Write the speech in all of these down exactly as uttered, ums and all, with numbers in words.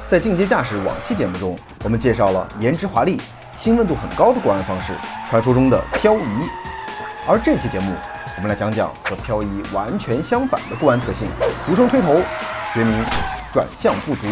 在进阶驾驶往期节目中，我们介绍了颜值华丽、新温度很高的过弯方式，传说中的漂移。而这期节目，我们来讲讲和漂移完全相反的过弯特性，俗称推头，学名转向不足。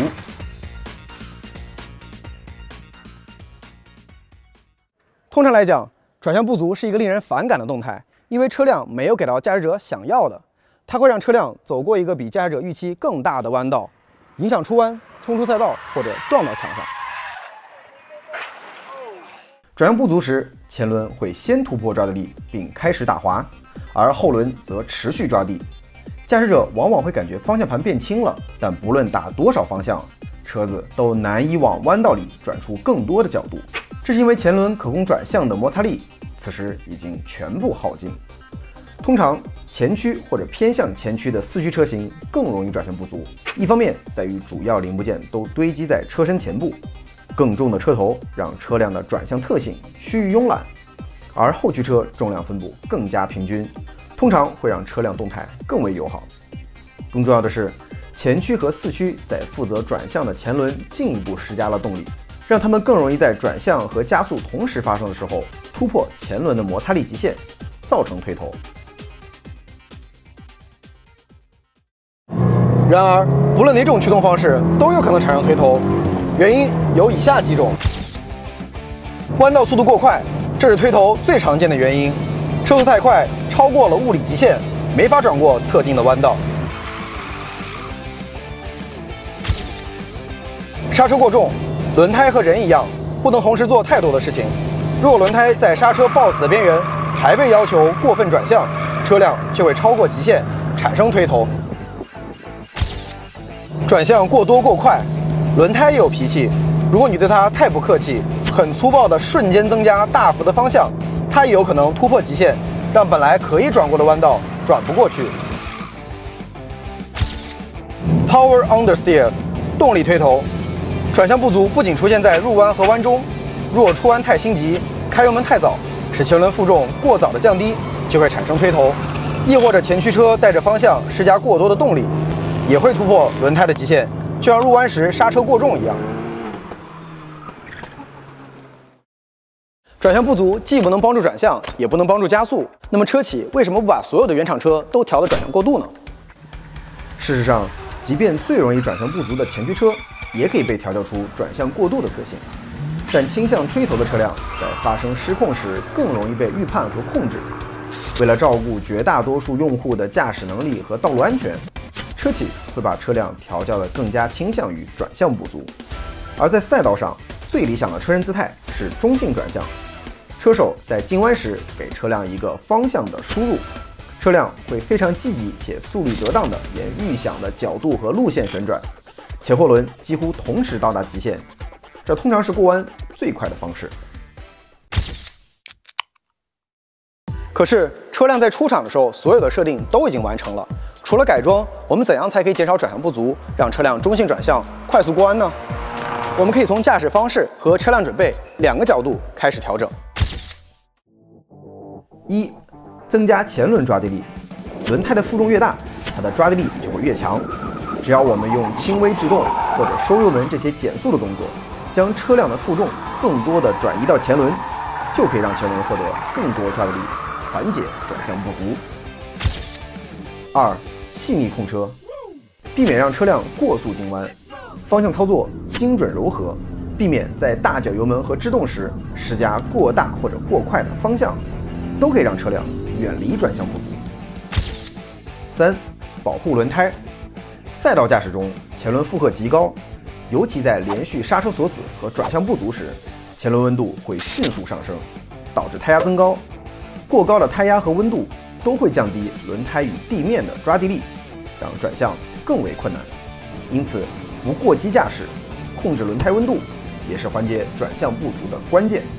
通常来讲，转向不足是一个令人反感的动态，因为车辆没有给到驾驶者想要的，它会让车辆走过一个比驾驶者预期更大的弯道，影响出弯、冲出赛道或者撞到墙上。转向不足时，前轮会先突破抓地力并开始打滑，而后轮则持续抓地。驾驶者往往会感觉方向盘变轻了，但不论打多少方向，车子都难以往弯道里转出更多的角度。这是因为前轮可供转向的摩擦力此时已经全部耗尽。通常前驱或者偏向前驱的四驱车型更容易转向不足，一方面在于主要零部件都堆积在车身前部，更重的车头让车辆的转向特性趋于慵懒，而后驱车重量分布更加平均，通常会让车辆动态更为友好。更重要的是，前驱和四驱在负责转向的前轮进一步施加了动力，让它们更容易在转向和加速同时发生的时候突破前轮的摩擦力极限，造成推头。然而，不论哪种驱动方式都有可能产生推头，原因有以下几种：弯道速度过快，这是推头最常见的原因。车速太快，超过了物理极限，没法转过特定的弯道。刹车过重，轮胎和人一样，不能同时做太多的事情。如果轮胎在刹车抱死的边缘，还被要求过分转向，车辆就会超过极限，产生推头。转向过多过快，轮胎也有脾气，如果你对它太不客气，很粗暴的瞬间增加大幅的方向，它也有可能突破极限，让本来可以转过的弯道转不过去。Power understeer， 动力推头。转向不足不仅出现在入弯和弯中，若出弯太心急，开油门太早，使前轮负重过早的降低，就会产生推头；亦或者前驱车带着方向施加过多的动力，也会突破轮胎的极限，就像入弯时刹车过重一样。转向不足既不能帮助转向，也不能帮助加速，那么车企为什么不把所有的原厂车都调的转向过度呢？事实上，即便最容易转向不足的前驱车，也可以被调教出转向过度的特性，但倾向推头的车辆在发生失控时更容易被预判和控制。为了照顾绝大多数用户的驾驶能力和道路安全，车企会把车辆调教得更加倾向于转向不足。而在赛道上，最理想的车身姿态是中性转向，车手在进弯时给车辆一个方向的输入，车辆会非常积极且速率得当地沿预想的角度和路线旋转，前后轮几乎同时到达极限，这通常是过弯最快的方式。可是车辆在出厂的时候，所有的设定都已经完成了，除了改装，我们怎样才可以减少转向不足，让车辆中性转向，快速过弯呢？我们可以从驾驶方式和车辆准备两个角度开始调整。一、增加前轮抓地力，轮胎的负重越大，它的抓地力就会越强。只要我们用轻微制动或者收油门这些减速的动作，将车辆的负重更多的转移到前轮，就可以让前轮获得更多抓地力，缓解转向不足。二、细腻控车，避免让车辆过速进弯，方向操作精准柔和，避免在大脚油门和制动时施加过大或者过快的方向，都可以让车辆远离转向不足。三、保护轮胎。赛道驾驶中，前轮负荷极高，尤其在连续刹车锁死和转向不足时，前轮温度会迅速上升，导致胎压增高。过高的胎压和温度都会降低轮胎与地面的抓地力，让转向更为困难。因此，不过激驾驶，控制轮胎温度也是缓解转向不足的关键。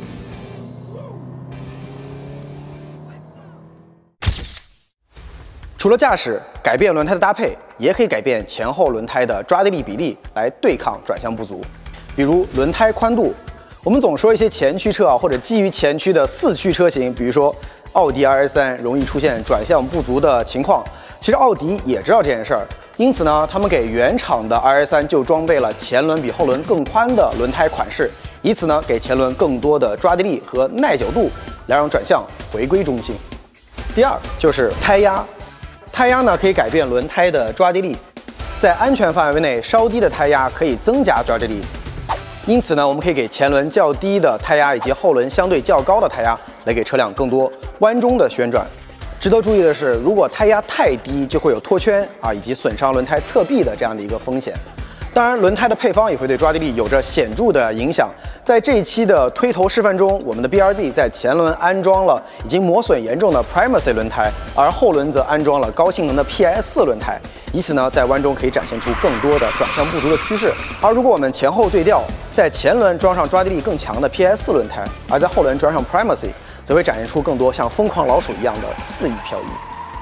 除了驾驶，改变轮胎的搭配，也可以改变前后轮胎的抓地力比例，来对抗转向不足。比如轮胎宽度，我们总说一些前驱车啊，或者基于前驱的四驱车型，比如说奥迪 R S 三容易出现转向不足的情况。其实奥迪也知道这件事儿， 因此呢，他们给原厂的 R S 三就装备了前轮比后轮更宽的轮胎款式，以此呢给前轮更多的抓地力和耐久度，来让转向回归中性。第二就是胎压，胎压呢可以改变轮胎的抓地力，在安全范围内稍低的胎压可以增加抓地力，因此呢我们可以给前轮较低的胎压以及后轮相对较高的胎压，来给车辆更多弯中的旋转。值得注意的是，如果胎压太低，就会有脱圈啊以及损伤轮胎侧壁的这样的一个风险。当然，轮胎的配方也会对抓地力有着显著的影响。在这一期的推头示范中，我们的 B R Z 在前轮安装了已经磨损严重的 Primacy 轮胎，而后轮则安装了高性能的 P S 四轮胎，以此呢在弯中可以展现出更多的转向不足的趋势。而如果我们前后对调，在前轮装上抓地力更强的 P S 四轮胎，而在后轮装上 Primacy，则会展现出更多像疯狂老鼠一样的肆意漂移。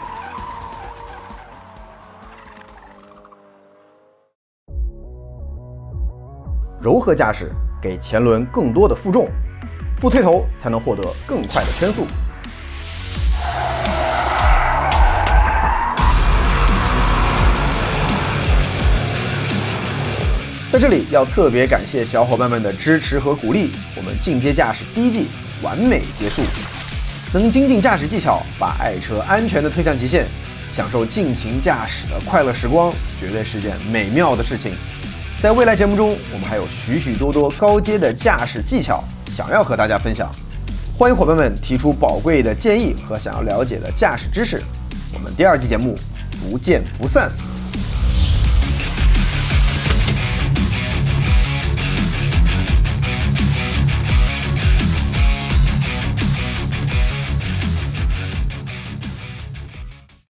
柔和驾驶给前轮更多的负重，不推头才能获得更快的圈速。在这里要特别感谢小伙伴们的支持和鼓励，我们进阶驾驶第一季完美结束。能精进驾驶技巧，把爱车安全的推向极限，享受尽情驾驶的快乐时光，绝对是件美妙的事情。在未来节目中，我们还有许许多多高阶的驾驶技巧想要和大家分享，欢迎伙伴们提出宝贵的建议和想要了解的驾驶知识，我们第二季节目不见不散。